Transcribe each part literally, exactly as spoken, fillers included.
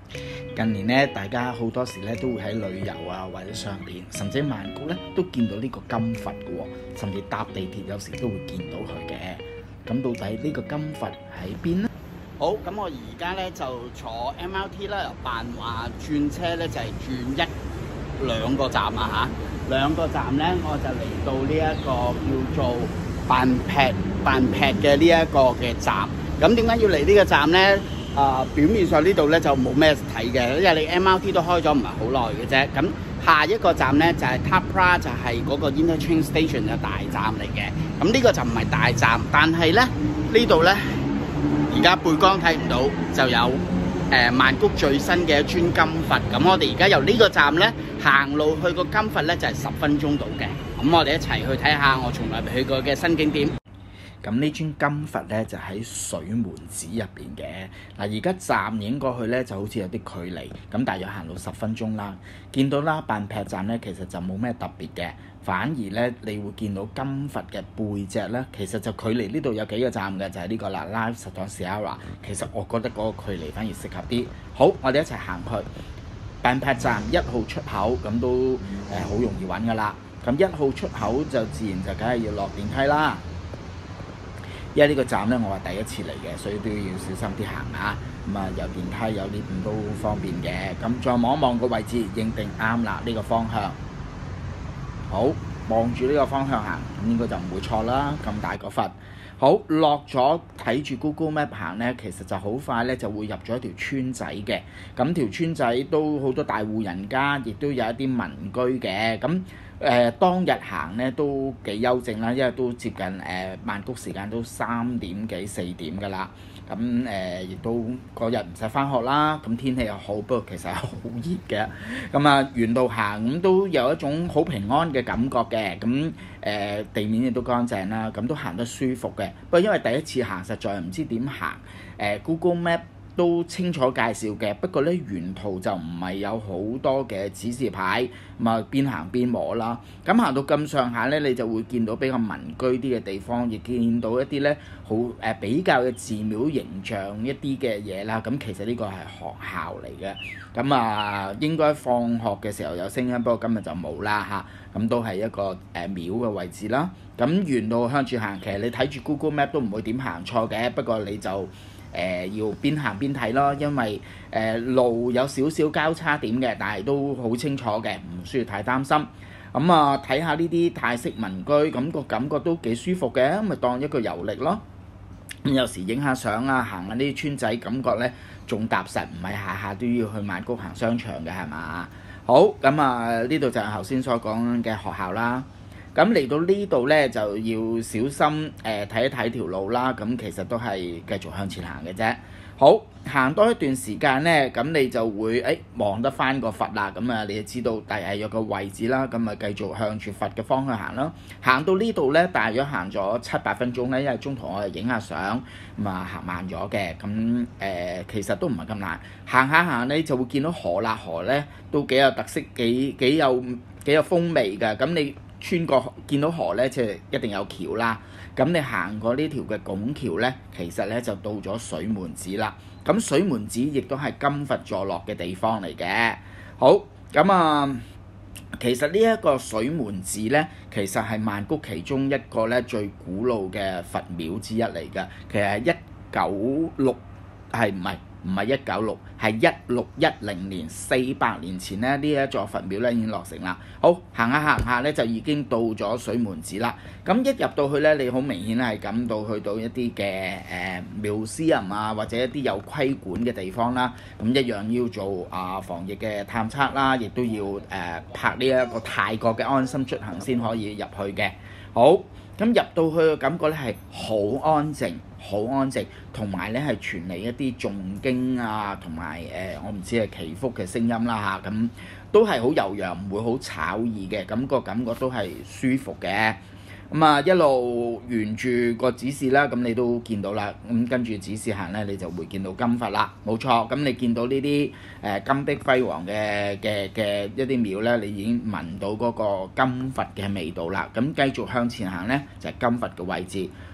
近年咧，大家好多時咧都會喺旅遊啊或者上邊，甚至曼谷咧都見到呢個金佛嘅喎，甚至搭地鐵有時都會見到佢嘅。咁到底呢個金佛喺邊呢？好，咁我而家咧就坐 M R T 啦，由扮話轉車咧就係、是、轉一兩個站啊嚇，兩個站咧我就嚟到呢一個叫做扮劈扮劈嘅呢一個嘅站。咁點解要嚟呢個站咧？啊、呃，表面上呢度咧就冇咩睇嘅，因為你 M R T 都開咗唔係好耐嘅啫。咁下一個站咧就係、是、Thapra， 就係嗰個 Interchange Station 嘅大站嚟嘅。咁呢個就唔係大站，但係咧呢度咧而家背光睇唔到，就有誒、呃、曼谷最新嘅一尊金佛。咁我哋而家由呢個站咧行路去個金佛咧就係、是、十分鐘到嘅。咁我哋一齊去睇下我從來未去過嘅新景點。咁呢尊金佛咧就喺水門寺入邊嘅。嗱，而家站影過去咧就好似有啲距離，咁大約行路十分鐘啦。見到啦，扮劈站咧其實就冇咩特別嘅，反而咧你會見到金佛嘅背脊咧，其實就距離呢度有幾個站嘅，就係、是、呢個啦 Live Satong Sierra。其實我覺得嗰個距離反而適合啲。好，我哋一齊行去扮劈站一號出口，咁都誒好、呃、容易揾噶啦。咁一號出口就自然就梗係要落電梯啦。因為呢個站咧，我係第一次嚟嘅，所以都要小心啲行下。咁啊，有電梯有 lift 都方便嘅。咁再望一望個位置，認定啱啦，呢、這個方向。好，望住呢個方向行，咁應該就唔會錯啦。咁大個佛，好落咗睇住 Google Map 行咧，其實就好快咧就會入咗一條村仔嘅。咁條村仔都好多大戶人家，亦都有一啲民居嘅。咁誒、呃、當日行咧都幾幽靜啦，因為都接近誒、呃、曼谷時間都三點幾四點㗎啦。咁誒亦都嗰日唔使返學啦，咁天氣又好，不過其實係好熱嘅。咁啊沿路行咁都有一種好平安嘅感覺嘅。咁誒、呃、地面亦都乾淨啦，咁都行得舒服嘅。不過因為第一次行，實在唔知點行。誒、呃、Google Map都清楚介紹嘅，不過咧沿途就唔係有好多嘅指示牌，咁啊邊行邊摸啦。咁行到咁上下咧，你就會見到比較民居啲嘅地方，亦見到一啲咧好誒比較嘅寺廟形象一啲嘅嘢啦。咁其實呢個係學校嚟嘅，咁啊應該放學嘅時候有聲音，不過今日就冇啦嚇。咁都係一個誒、呃、廟嘅位置啦。咁沿路向住行，其實你睇住 Google Map 都唔會點行錯嘅，不過你就誒、呃、要邊行邊睇咯，因為誒、呃、路有少少交叉點嘅，但係都好清楚嘅，唔需要太擔心。咁啊睇下呢啲泰式民居，咁、那個感覺都幾舒服嘅，咁咪當一個遊歷咯。咁有時影下相啊，行下呢啲村仔，感覺咧仲踏實，唔係下下都要去曼谷行商場嘅係嘛？好，咁啊呢度就係頭先所講嘅學校啦。咁嚟到呢度咧就要小心誒睇、呃、一睇條路啦。咁其實都係繼續向前行嘅啫。好，行多一段時間咧，咁你就會誒望得翻個佛啦。咁啊，你就知道大約有個位置啦。咁啊，繼續向住佛嘅方向行啦。行到呢度咧，大約行咗七八分鐘咧，因為中途我哋影下相，咁啊行慢咗嘅。咁誒、呃、其實都唔係咁難。行下行咧就會見到河啦，河咧都幾有特色，幾幾有幾有風味㗎。咁你穿過見到河咧，即係一定有橋啦。咁你行過呢條嘅拱橋咧，其實咧就到咗水門寺啦。咁水門寺亦都係金佛坐落嘅地方嚟嘅。好，咁啊，其實呢一個水門寺咧，其實係曼谷其中一個咧最古老嘅佛廟之一嚟㗎。其實係一九六係唔係？唔係一九六，係一六一零年，四百年前咧，呢一座佛廟咧已經落成啦。好，行下行下咧就已經到咗水門寺啦。咁一入到去咧，你好明顯係感到去到一啲嘅誒廟私人啊，或者一啲有規管嘅地方啦。咁一樣要做啊防疫嘅探測啦，亦都要誒、呃、拍呢一個泰國嘅安心出行先可以入去嘅。好。咁入到去嘅感覺咧係好安靜，好安靜，同埋咧係傳嚟一啲誦經啊，同埋誒我唔知係祈福嘅聲音啦嚇，咁、啊、都係好悠揚，唔會好吵耳嘅，咁、那個感覺都係舒服嘅。咁啊一路沿住個指示啦，咁你都見到啦，咁跟住指示行咧，你就會見到金佛啦，冇錯。咁你見到呢啲誒金碧輝煌嘅嘅嘅一啲廟咧，你已經聞到嗰個金佛嘅味道啦。咁繼續向前行咧，就係、是、金佛嘅位置。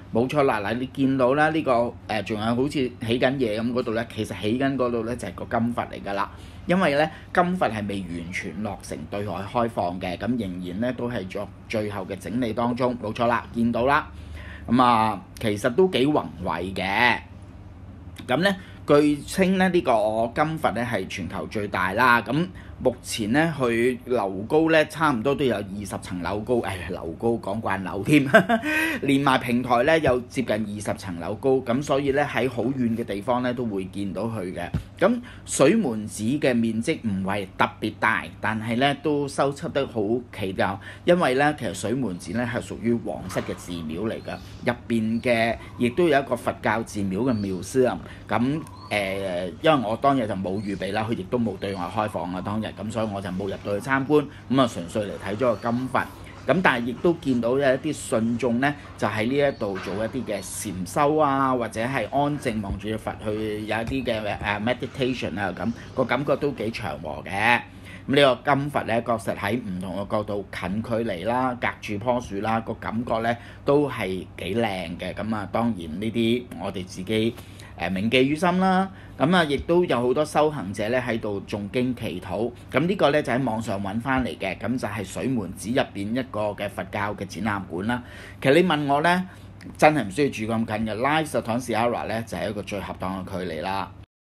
冇錯啦，嗱你見到啦呢、這個誒仲、呃、有好似起緊嘢咁嗰度咧，其實起緊嗰度咧就係、是、個金佛嚟㗎啦。因為咧金佛係未完全落成對外開放嘅，咁仍然咧都係作最後嘅整理當中。冇錯啦，見到啦。咁、嗯、啊，其實都幾宏偉嘅。咁咧據稱咧呢、這個金佛咧係全球最大啦。咁目前咧佢樓高咧差唔多都有二十層樓高，誒、哎、樓高講慣樓添，連埋平台咧有接近二十層樓高，咁所以咧喺好遠嘅地方咧都會見到佢嘅。咁水門寺嘅面積唔係特別大，但係咧都修葺得好奇妙，因為咧其實水門寺咧係屬於皇室嘅寺廟嚟㗎，入邊嘅亦都有一個佛教寺廟嘅廟師啊。咁誒、呃，因為我當日就冇預備啦，佢亦都冇對外開放啊當日，咁所以我就冇入到去參觀，咁啊純粹嚟睇咗個金佛。咁但係亦都見到有一啲信眾咧，就喺呢一度做一啲嘅禪修啊，或者係安靜望住佛去有一啲嘅誒 meditation 啊，咁個感覺都幾祥和嘅。咁呢個金佛咧，確實喺唔同嘅角度近距離啦，隔住棵樹啦，個感覺咧都係幾靚嘅。咁啊，當然呢啲我哋自己誒銘記於心啦。咁啊，亦都有好多修行者咧喺度誦經祈禱。咁呢個咧就喺網上揾翻嚟嘅，咁就係水門寺入邊一個嘅佛教嘅展覽館啦。其實你問我咧，真係唔需要住咁近嘅，拉薩坦士阿拉咧就係一個最合當嘅距離啦。